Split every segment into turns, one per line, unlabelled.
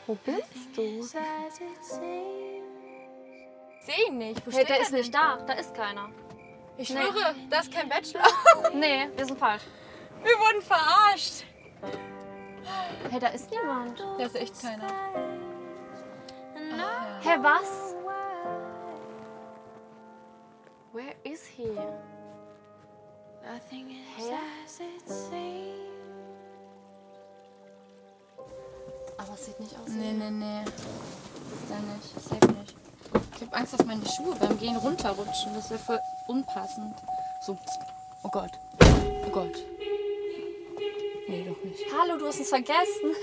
Wo bist du?
Ich sehe ihn nicht. Wo
Hey,
steht
der
er
ist
denn?
nicht da. Da ist keiner.
Ich schwöre, da ist kein Bachelor.
Nee, wir sind falsch.
Wir wurden verarscht.
Hey, da ist niemand.
Da ist echt keiner.
Hä, was? Where is he? Aber es sieht nicht aus.
Nee. Das ist der nicht. Safe nicht. Ich habe Angst, dass meine Schuhe beim Gehen runterrutschen. Das wäre voll unpassend. So. Oh Gott. Oh Gott. Nee, doch nicht.
Hallo, du hast uns vergessen.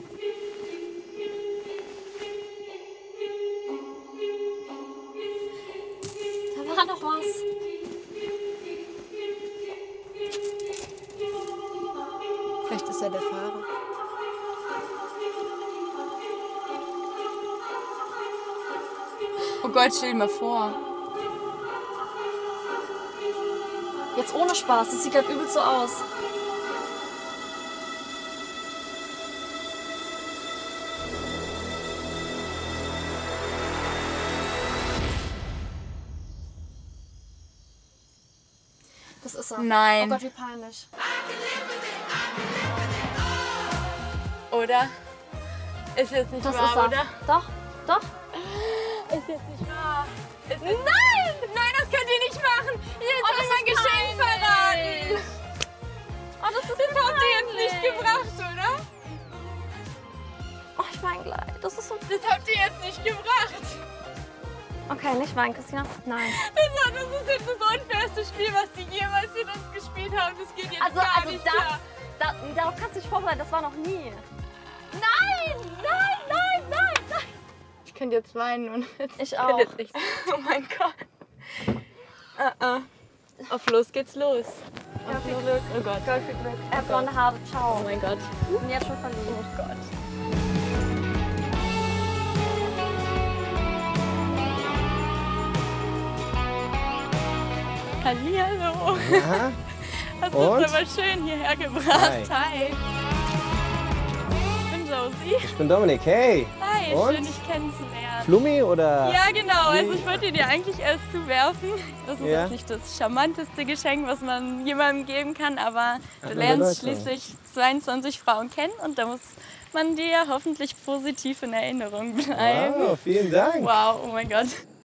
Da war noch was.
Vielleicht ist er der Fahrer. Oh Gott, stell dir mal vor.
Jetzt ohne Spaß, das sieht gerade übel so aus. Das ist er.
Nein.
Oh Gott, wie peinlich.
Oder? Ist jetzt nicht
Das
wahr,
ist er.
oder?
Doch.
Ist jetzt nicht wahr. Nein, das könnt ihr nicht machen. Jetzt habt ihr mein Geschenk verraten.
Oh, das ist
Das habt ihr jetzt nicht gebracht, oder?
Oh, ich weine gleich. Das ist so...
Das habt ihr jetzt nicht gebracht.
Okay, nicht weinen, Christina. Nein.
Das ist jetzt das unfairste Spiel, was die jemals mit uns gespielt haben. Das geht jetzt gar nicht klar.
Darauf kannst du dich vorbereiten. Das war noch nie. Nein.
Ich könnte jetzt weinen und jetzt
Ich auch.
Jetzt nicht. Oh mein Gott. Auf los geht's los. Auf viel Glück. Oh Gott.
Viel Glück. Er hat blonde Haare. Ciao.
Oh mein Gott.
Ich bin jetzt schon verliebt.
Oh Gott. Hallihallo.
Ja,
Hast du
und?
uns aber schön hierher gebracht.
Hi.
Hi. Ich bin Josie.
Ich bin Dominik, hey.
Hi,
Und?
schön dich kennenzulernen.
Flummi oder?
Ja, genau. Also ich wollte dir eigentlich erst zuwerfen. Das ist
Ja.
jetzt nicht das charmanteste Geschenk, was man jemandem geben kann, aber du
eine
lernst
Bedeutung.
schließlich 22 Frauen kennen und da muss man dir hoffentlich positiv in Erinnerung bleiben.
Wow, vielen Dank.
Wow, oh mein Gott.